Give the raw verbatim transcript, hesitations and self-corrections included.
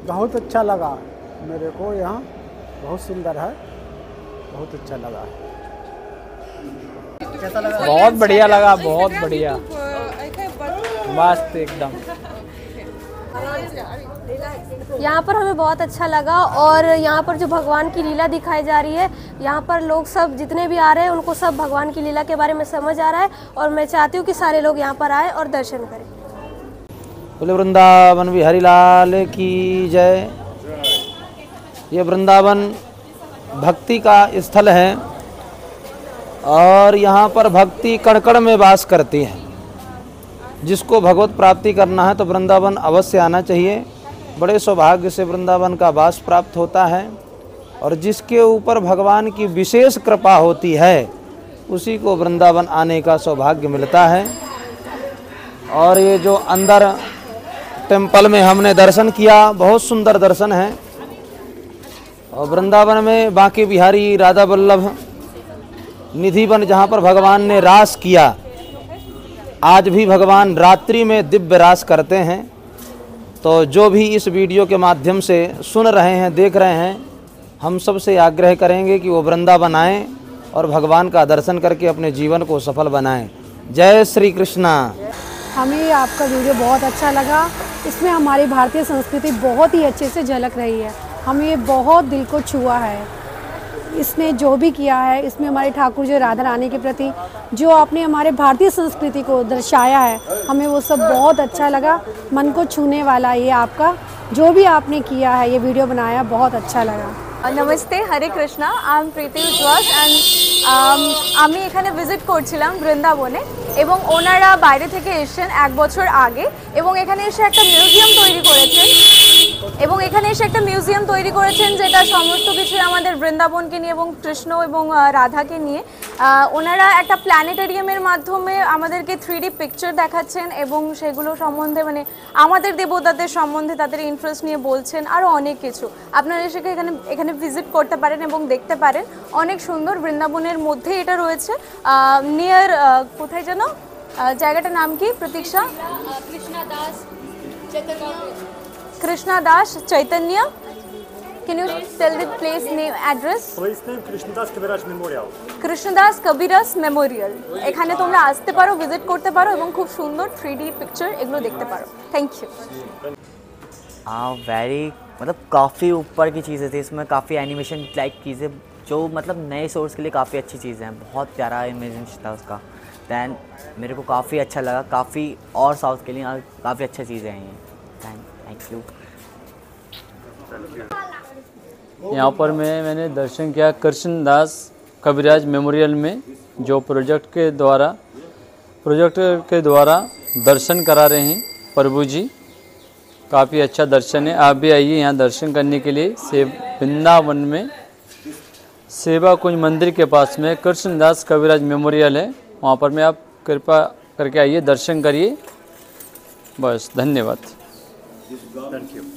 बहुत अच्छा लगा मेरे को, यहाँ बहुत सुंदर है, बहुत अच्छा लगा। कैसा लगा? बहुत बढ़िया लगा, बहुत बढ़िया, मस्त एकदम। यहाँ पर हमें बहुत अच्छा लगा और यहाँ पर जो भगवान की लीला दिखाई जा रही है, यहाँ पर लोग सब जितने भी आ रहे हैं उनको सब भगवान की लीला के बारे में समझ आ रहा है और मैं चाहती हूँ कि सारे लोग यहाँ पर आए और दर्शन करें। बोले वृंदावन बिहारी लाल की जय। ये वृंदावन भक्ति का स्थल है और यहाँ पर भक्ति कण-कण में वास करती है। जिसको भगवत प्राप्ति करना है तो वृंदावन अवश्य आना चाहिए। बड़े सौभाग्य से वृंदावन का वास प्राप्त होता है और जिसके ऊपर भगवान की विशेष कृपा होती है उसी को वृंदावन आने का सौभाग्य मिलता है। और ये जो अंदर टेम्पल में हमने दर्शन किया, बहुत सुंदर दर्शन है। और वृंदावन में बांके बिहारी राधा वल्लभ निधिवन जहाँ पर भगवान ने रास किया, आज भी भगवान रात्रि में दिव्य रास करते हैं। तो जो भी इस वीडियो के माध्यम से सुन रहे हैं, देख रहे हैं, हम सबसे आग्रह करेंगे कि वो वृंदावन आएँ और भगवान का दर्शन करके अपने जीवन को सफल बनाएं। जय श्री कृष्णा। हमें आपका वीडियो बहुत अच्छा लगा। इसमें हमारी भारतीय संस्कृति बहुत ही अच्छे से झलक रही है। हमें ये बहुत दिल को छुआ है। इसने जो भी किया है, इसमें हमारे ठाकुर जी राधा रानी के प्रति जो आपने हमारे भारतीय संस्कृति को दर्शाया है, हमें वो सब बहुत अच्छा लगा। मन को छूने वाला ये आपका जो भी आपने किया है, ये वीडियो बनाया, बहुत अच्छा लगा। नमस्ते, Hare Krishna. I am Preeti Ujjwal and আমি এখানে ভিজিট করছিলাম বৃন্দাবনে এবং ওনারা বাইরে থেকে এসেছেন এক বছর আগে এবং এখানে এসে একটা মিউজিয়াম তৈরি করেছেন এবং এখানে এসে একটা মিউজিয়াম তৈরি করেছেন যেটা সমস্ত কিছু আমাদের বৃন্দাবনকে নিয়ে এবং কৃষ্ণ এবং রাধাকে নিয়ে। ওনারা একটা প্ল্যানেটেরিয়ামের মাধ্যমে আমাদেরকে থ্রি ডি পিকচার দেখাচ্ছেন এবং সেগুলো সম্বন্ধে মানে আমাদের দেবতাদের সম্বন্ধে তাদের ইন্টারেস্ট নিয়ে বলছেন, আরও অনেক কিছু। আপনারা এসে এখানে এখানে ভিজিট করতে পারেন এবং দেখতে পারেন। অনেক সুন্দর, বৃন্দাবনের মধ্যে এটা রয়েছে। নিয়ার কোথায় যেন জায়গাটার নাম কি প্রতীক্ষা? Krishna Das Chaitanya. Krishna Das Chaitanya. Can you tell the place name, address? Place name Krishnadas Kaviraj Memorial. Krishnadas কবিরাজ মেমোরিয়াল। এখানে তোমরা আসতে পারো, ভিজিট করতে পারো এবং খুব সুন্দর থ্রি ডি পিকচার এগুলো দেখতে পারো। Thank you. हाँ, वेरी मतलब काफ़ी ऊपर की चीज़ें थी इसमें, काफ़ी एनिमेशन लाइक चीज़ें जो मतलब नए सोर्स के लिए काफ़ी अच्छी चीज़ें हैं। बहुत प्यारा इमेजिनेशन था उसका। दैन मेरे को काफ़ी अच्छा लगा। काफ़ी और साउथ के लिए काफ़ी अच्छी चीज़ें हैं ये। Thank you. यहाँ पर मैं मैंने दर्शन किया कृष्णदास कविराज मेमोरियल में, जो प्रोजेक्ट के द्वारा प्रोजेक्ट के द्वारा दर्शन करा रहे हैं प्रभु जी। काफ़ी अच्छा दर्शन है। आप भी आइए यहाँ दर्शन करने के लिए। सेव वृंदावन में सेवा कुंज मंदिर के पास में कृष्णदास कविराज मेमोरियल है, वहाँ पर में आप कृपा करके आइए, दर्शन करिए। बस, धन्यवाद। Thank you.